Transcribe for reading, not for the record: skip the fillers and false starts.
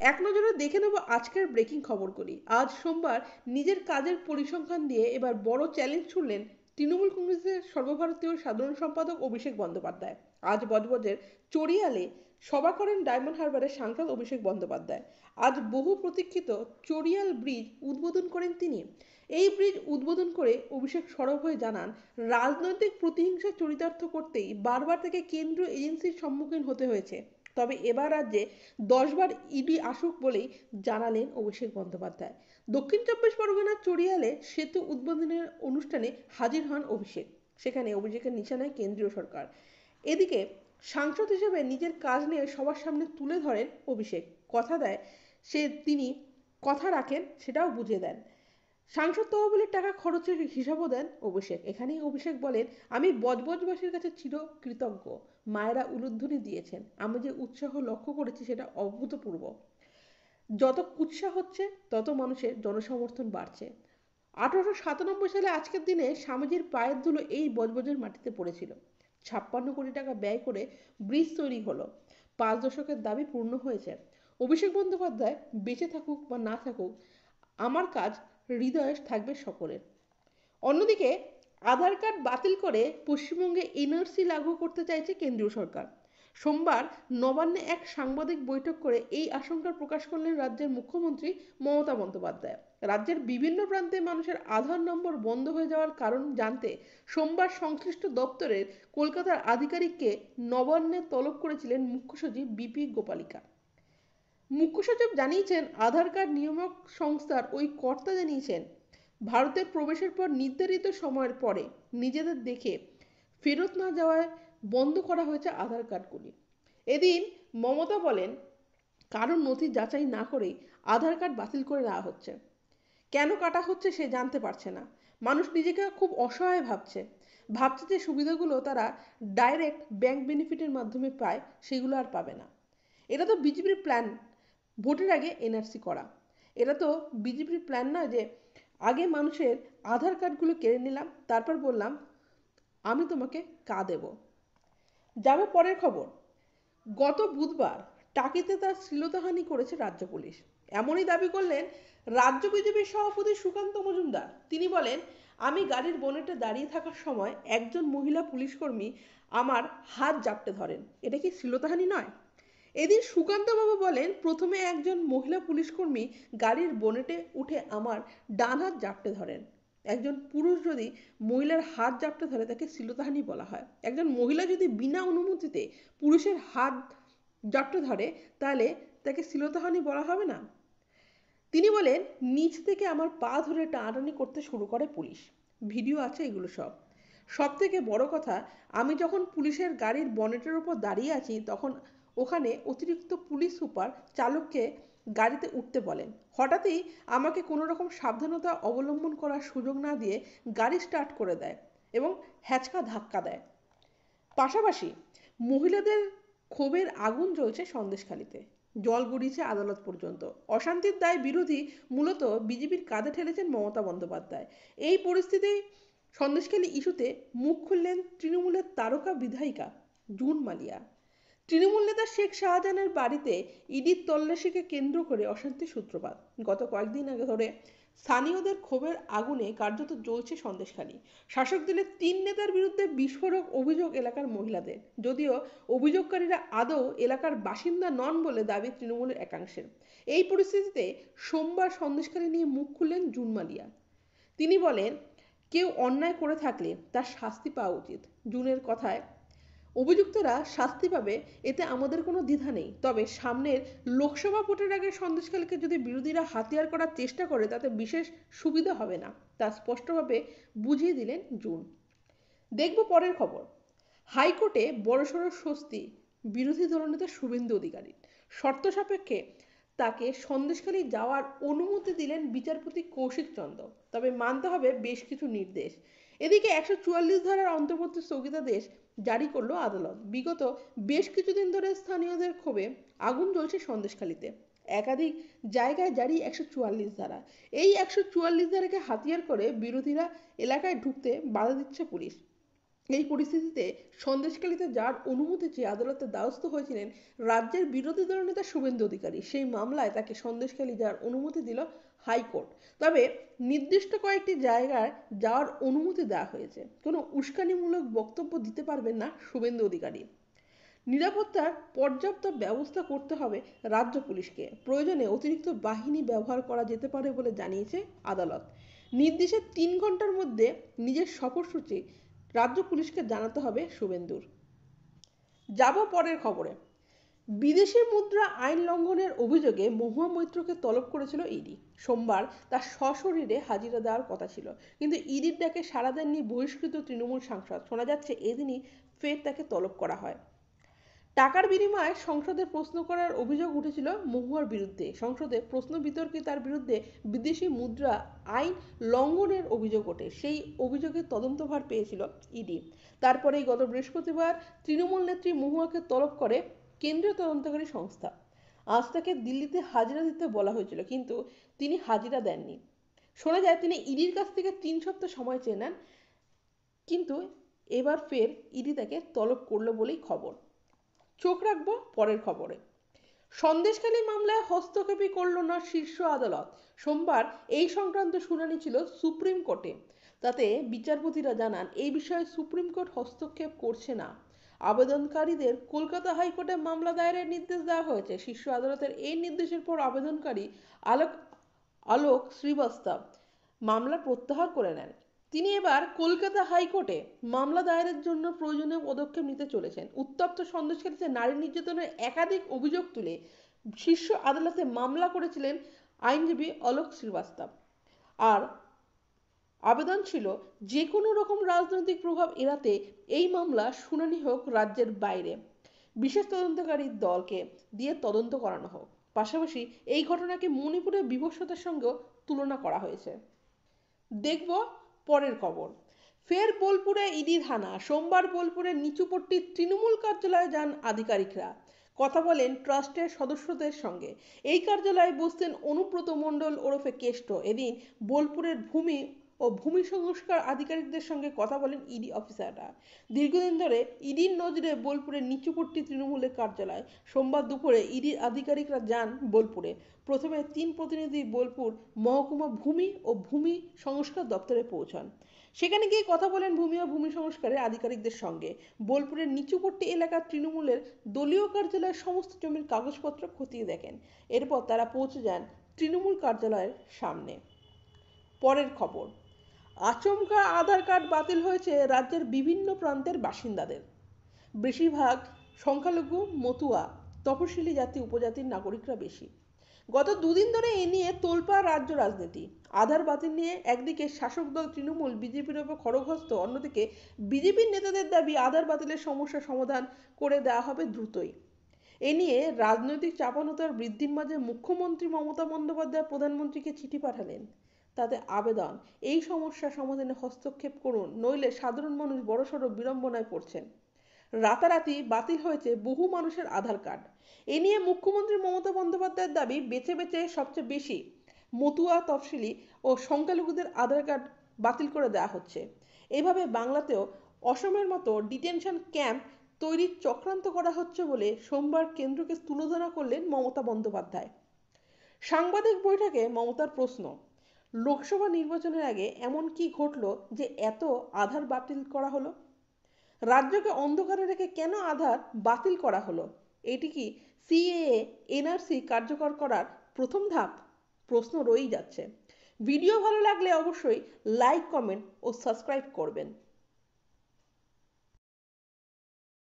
এক নজরে দেখে নেব আজকের ব্রেকিং খবরগুলি। আজ সোমবার নিজের কাজের পরিসংখ্যান দিয়ে এবার বড় চ্যালেঞ্জ ছুড়লেন তৃণমূল কংগ্রেসের সর্বভারতীয় সাধারণ সম্পাদক অভিষেক বন্দ্যোপাধ্যায়। আজ বজবজের চড়িয়ালে সভা করেন ডায়মন্ড হারবারের সাংসদ অভিষেক বন্দ্যোপাধ্যায়। আজ বহু প্রতীক্ষিত চড়িয়াল ব্রিজ উদ্বোধন করেন তিনি। এই ব্রিজ উদ্বোধন করে অভিষেক সরব হয়ে জানান, রাজনৈতিক প্রতিহিংসা চরিতার্থ করতেই বারবার তাকে কেন্দ্রীয় এজেন্সির সম্মুখীন হতে হয়েছে। তবে এবার রাজ্যে 10বার ইডি আসুক বলেই জানালেন অভিষেক বন্দ্যোপাধ্যায়। দক্ষিণ চব্বিশ পরগনার চড়িয়ালে সেতু উদ্বোধনের অনুষ্ঠানে হাজির হন অভিষেক। সেখানে অভিষেকের নিশানায় কেন্দ্রীয় সরকার। এদিকে সাংসদ হিসেবে নিজের কাজ নিয়ে সবার সামনে তুলে ধরেন অভিষেক। কথা দেয় তিনি কথা রাখেন, সেটাও বুঝে দেন। সাংসদ তহবিলের টাকা খরচের হিসাবও দেন অভিষেক। এখানেই অভিষেক বলেন, আমি বজবজবাসীর কাছে চির কৃতজ্ঞ। মায়েরা উলুধ্বনি দিয়েছেন, আমি যে উৎসাহ লক্ষ্য করেছি সেটা অভূতপূর্ব। যত কুৎসা হচ্ছে তত মানুষের জনসমর্থন বাড়ছে। 1897 সালে আজকের দিনে স্বামীজির পায়ের ধুলো এই বজবজের মাটিতে পড়েছিল। 56 কোটি টাকা ব্যয় করে ব্রিজ তৈরি হলো। 5 দশকের দাবি পূর্ণ হয়েছে। অভিষেক বন্দ্যোপাধ্যায় বেঁচে থাকুক বা না থাকুক, আমার কাজ হৃদয়ে থাকবে সকলের। অন্যদিকে আধার কার্ড বাতিল করে পশ্চিমবঙ্গে এনআরসি লাগু করতে চাইছে কেন্দ্রীয় সরকার। সোমবার নবান্নে এক সাংবাদিক বৈঠক করে এই আশঙ্কা প্রকাশ করলেন রাজ্যের মুখ্যমন্ত্রী মমতা বন্দ্যোপাধ্যায়। রাজ্যের বিভিন্ন প্রান্তে মানুষের আধার নম্বর বন্ধ হয়ে যাওয়ার কারণ জানতে সোমবার সংশ্লিষ্ট দপ্তরের কলকাতার আধিকারিককে নবান্নে তলব করেছিলেন মুখ্য সচিব বিপি গোপালিকা। মুখ্য সচিব জানিয়েছেন, আধার কার্ড নিয়ামক সংস্থার ওই কর্তা জানিয়েছেন, ভারতের প্রবেশের পর নির্ধারিত সময়ের পরে নিজেদের দেখে ফেরত না যাওয়ায় বন্ধ করা হয়েছে আধার কার্ডগুলি। এদিন মমতা বলেন, কারণ নথি যাচাই না করেই আধার কার্ড বাতিল করে দেওয়া হচ্ছে। কেন কাটা হচ্ছে সে জানতে পারছে না। মানুষ নিজেকে খুব অসহায় ভাবছে যে সুবিধাগুলো তারা ডাইরেক্ট ব্যাংক বেনিফিটের মাধ্যমে পায়, সেগুলো আর পাবে না। এটা তো বিজেপির প্ল্যান, ভোটের আগে এনআরসি করা। এটা তো বিজেপির প্ল্যান নয় যে আগে মানুষের আধার কার্ডগুলো কেড়ে নিলাম, তারপর বললাম আমি তোমাকে দেব। যাব পরের খবর। গত বুধবার টাকিতে তার শ্লীলতাহানি করেছে রাজ্য পুলিশ। এমনই দাবি করলেন রাজ্য বিজেপির সভাপতি সুকান্ত মজুমদার। তিনি বলেন, আমি গাড়ির বনেটে দাঁড়িয়ে থাকার সময় একজন মহিলা পুলিশকর্মী আমার হাত জাপটে ধরেন। এটা কি শ্লীলতাহানি নয়? এদিন সুকান্তবাবু বলেন, প্রথমে একজন মহিলা পুলিশকর্মী গাড়ির বনেটে উঠে আমার ডান হাত জাপটে ধরেন। একজন পুরুষ যদি মহিলার হাত জাপটে ধরে তাকে শ্লীলতাহানি বলা হয়। একজন মহিলা যদি বিনা অনুমতিতে পুরুষের হাত জাপটে ধরে তাহলে তাকে শ্লীলতাহানি বলা হবে না? তিনি বলেন, নিচ থেকে আমার পা ধরে টানাটানি করতে শুরু করে পুলিশ। ভিডিও আছে এগুলো সব। সব থেকে বড় কথা, আমি যখন পুলিশের গাড়ির বনেটের উপর দাঁড়িয়ে আছি তখন ওখানে অতিরিক্ত পুলিশ সুপার চালককে গাড়িতে উঠতে বলেন। হঠাৎই আমাকে কোনো রকম সাবধানতা অবলম্বন করার সুযোগ না দিয়ে গাড়ি স্টার্ট করে দেয় এবং হ্যাচকা ধাক্কা দেয়। পাশাপাশি মহিলাদের ক্ষোভের আগুন জ্বলছে সন্দেশখালিতে। জল গড়িয়েছে আদালত পর্যন্ত। অশান্তির দায় বিরোধী মূলত বিজেপির কাঁধে ঠেলেছেন মমতা বন্দ্যোপাধ্যায়। এই পরিস্থিতি সন্দেশখালি ইস্যুতে মুখ খুললেন তৃণমূলের তারকা বিধায়িকা জুন মালিয়া। তৃণমূল নেতা শেখ শাহজাহানের বাড়িতে ইডির তল্লাশিকে কেন্দ্র করে অশান্তির সূত্রপাত। গত কয়েকদিন আগে ধরে স্থানীয়দের ক্ষোভের আগুনে কার্যত জ্বলছে সন্দেশখালি। শাসক দলের 3 নেতার বিরুদ্ধে বিস্ফোরক অভিযোগ এলাকার মহিলাদের। যদিও অভিযোগকারীরা আদৌ এলাকার বাসিন্দা নন বলে দাবি তৃণমূলের একাংশের। এই পরিস্থিতিতে সোমবার সন্দেশখালি নিয়ে মুখ খুললেন জুন মালিয়া। তিনি বলেন, কেউ অন্যায় করে থাকলে তার শাস্তি পাওয়া উচিত। জুনের কথায়, অভিযুক্তরা শাস্তি পাবে, এতে আমাদের কোনো দ্বিধা নেই। তবে সামনের লোকসভা ভোটের আগে সন্দেশখালীকে যদি বিরোধীরা হাতিয়ার করার চেষ্টা করে তাতে বিশেষ সুবিধা হবে না, তা স্পষ্টভাবে বুঝিয়ে দিলেন জুন। দেখব পরের খবর। হাইকোর্টে বড়সড় স্বস্তি বিরোধী দলনেতা শুভেন্দু অধিকারীর। শর্ত সাপেক্ষে তাকে সন্দেশখালী যাওয়ার অনুমতি দিলেন বিচারপতি কৌশিক চন্দ্র। তবে মানতে হবে বেশ কিছু নির্দেশ। এদিকে 144 ধারার অন্তর্বর্তী স্থগিতাদেশ জারি করলো আদালত। বিগত বেশ কিছুদিন ধরে স্থানীয়দের ক্ষোভে আগুন জ্বলছে সন্দেশখালীতে। একাধিক জায়গায় জারি 144 ধারা। এই 144 ধারাকে হাতিয়ার করে বিরোধীরা এলাকায় ঢুকতে বাধা দিচ্ছে পুলিশ। এই পরিস্থিতিতে সন্দেশখালীতে যার অনুমতি চেয়ে আদালতের দ্বারস্থ হয়েছিলেন রাজ্যের বিরোধী দলনেতা শুভেন্দু অধিকারী, সেই মামলায় তাকে সন্দেশখালী যাওয়ার অনুমতি দিল হাইকোর্ট। তবে নির্দিষ্ট কয়েকটি জায়গায় যাওয়ার অনুমতি দেওয়া হয়েছে, কোনো উস্কানিমূলক বক্তব্য দিতে পারবেন না শুভেন্দু অধিকারী। নিরাপত্তার পর্যাপ্ত ব্যবস্থা করতে হবে রাজ্য পুলিশকে, প্রয়োজনে অতিরিক্ত বাহিনী ব্যবহার করা যেতে পারে বলে জানিয়েছে আদালত। নির্দেশের 3 ঘন্টার মধ্যে নিজের সফরসূচি রাজ্য পুলিশকে জানাতে হবে শুভেন্দুর। যাব পরের খবরে। বিদেশি মুদ্রা আইন লঙ্ঘনের অভিযোগে মহুয়া মৈত্রকে তলব করেছিল ইডি। সোমবার তার সশরীরে হাজিরা দেওয়ার কথা ছিল, কিন্তু ইডির ডাকে সাড়া দেননি বহিষ্কৃত তৃণমূল সাংসদ। শোনা যাচ্ছে এদিনই ফের তাকে তলব করা হয়। টাকার বিনিময়ে সংসদে প্রশ্ন করার অভিযোগ উঠেছিল মহুয়ার বিরুদ্ধে। সংসদে প্রশ্ন বিতর্কে তার বিরুদ্ধে বিদেশি মুদ্রা আইন লঙ্ঘনের অভিযোগ ওঠে। সেই অভিযোগের তদন্তভার পেয়েছিল ইডি। তারপরেই গত বৃহস্পতিবার তৃণমূল নেত্রী মহুয়াকে তলব করে কেন্দ্রীয় তদন্তকারী সংস্থা। আজ তাকে দিল্লিতে হাজিরা দিতে বলা হয়েছিল, কিন্তু তিনি হাজিরা দেননি। শোনা যায় তিনি ইডির কাছ থেকে 3 সপ্তাহ সময় চেয়ে নেন, কিন্তু এবার ফের ইডি তাকে তলব করলো বলেই খবর। চোখ রাখবো পরের খবরে। সন্দেশখালী মামলায় হস্তক্ষেপই করল না শীর্ষ আদালত। সোমবার এই সংক্রান্ত শুনানি ছিল সুপ্রিম কোর্টে। তাতে বিচারপতিরা জানান এই বিষয়ে সুপ্রিম কোর্ট হস্তক্ষেপ করছে না। আবেদনকারীদের কলকাতা হাইকোর্টে মামলা দায়েরের নির্দেশ দেওয়া হয়েছে। শীর্ষ আদালতের এই নির্দেশের পর আবেদনকারী আলোক আলোক শ্রীবাস্তব মামলা প্রত্যাহার করে নেন। তিনি এবার কলকাতা হাইকোর্টে মামলা দায়েরের জন্য প্রয়োজনীয় পদক্ষেপ নিতে চলেছেন। উত্তপ্ত সন্দেশখালীতে নারী নির্যাতনের একাধিক অভিযোগ তুলে শীর্ষ আদালতে মামলা করেছিলেন আইনজীবী অলোক শ্রীবাস্তব। আর আবেদন ছিল যে কোনো রকম রাজনৈতিক প্রভাব এড়াতে এই মামলা শুনানি হোক রাজ্যের বাইরে, বিশেষ তদন্তকারী দলকে দিয়ে তদন্ত করানো হোক। পাশাপাশি এই ঘটনাকে মণিপুরের বিভৎসতার সঙ্গেও তুলনা করা হয়েছে। দেখব পরের খবর। ফের বোলপুরে ইডির হানা। সোমবার বোলপুরের নিচুপট্টির তৃণমূল কার্যালয়ে যান আধিকারিকরা, কথা বলেন ট্রাস্টের সদস্যদের সঙ্গে। এই কার্যালয়ে বসতেন অনুব্রত মণ্ডল ওরফে কেষ্ট। এদিন বোলপুরের ভূমি ও ভূমি সংস্কার আধিকারিকদের সঙ্গে কথা বলেন ইডি অফিসাররা। দীর্ঘদিন ধরে ইডির নজরে বোলপুরের নিচুপট্টি তৃণমূলের কার্যালয়। সোমবার দুপুরে ইডির আধিকারিকরা যান বোলপুরে। প্রথমে 3 প্রতিনিধি বোলপুর মহকুমা ভূমি ও ভূমি সংস্কার দপ্তরে পৌঁছান। সেখানে গিয়ে কথা বলেন ভূমি ও ভূমি সংস্কারের আধিকারিকদের সঙ্গে। বোলপুরের নিচুপট্টি এলাকার তৃণমূলের দলীয় কার্যালয়ের সমস্ত জমির কাগজপত্র খতিয়ে দেখেন। এরপর তারা পৌঁছে যান তৃণমূল কার্যালয়ের সামনে। পরের খবর। আচমকা আধার কার্ড বাতিল হয়েছে রাজ্যের বিভিন্ন প্রান্তের বাসিন্দাদের। বেশিরভাগ সংখ্যালঘু, মতুয়া, তপশিলি জাতি উপজাতির নাগরিকরা বেশি। গত 2 দিন ধরে এ নিয়ে তোলপাড় রাজ্য রাজনীতি। আধার বাতিল নিয়ে একদিকে শাসক দল তৃণমূল বিজেপির ওপর খড়গহস্ত, অন্যদিকে বিজেপির নেতাদের দাবি আধার বাতিলের সমস্যা সমাধান করে দেওয়া হবে দ্রুতই। এ নিয়ে রাজনৈতিক চাপানোতর বৃদ্ধির মাঝে মুখ্যমন্ত্রী মমতা বন্দ্যোপাধ্যায় প্রধানমন্ত্রীকে চিঠি পাঠালেন। তাতে আবেদন, এই সমস্যা সমাধানে হস্তক্ষেপ করুন, নইলে সাধারণ মানুষ বড়সড় বিড়ম্বনায় পড়ছেন। রাতারাতি বাতিল হয়েছে বহু মানুষের আধার কার্ড। এ নিয়ে মুখ্যমন্ত্রী মমতা বন্দ্যোপাধ্যায়ের দাবি, বেছে বেছে সবচেয়ে বেশি মতুয়া, তফসিলি ও সংখ্যালঘুদের আধার কার্ড বাতিল করে দেওয়া হচ্ছে। এভাবে বাংলাতেও অসমের মতো ডিটেনশন ক্যাম্প তৈরির চক্রান্ত করা হচ্ছে বলে সোমবার কেন্দ্রকে তুলোধনা করলেন মমতা বন্দ্যোপাধ্যায়। সাংবাদিক বৈঠকে মমতার প্রশ্ন, লোকসভা নির্বাচনের আগে এমন কি ঘটল যে এত আধার বাতিল করা হলো? রাজ্যকে অন্ধকারে রেখে কেন আধার বাতিল করা হলো? এটি কি সিএএ এনআরসি কার্যকর করার প্রথম ধাপ? প্রশ্ন রয়েই যাচ্ছে। ভিডিও ভালো লাগলে অবশ্যই লাইক, কমেন্ট ও সাবস্ক্রাইব করবেন।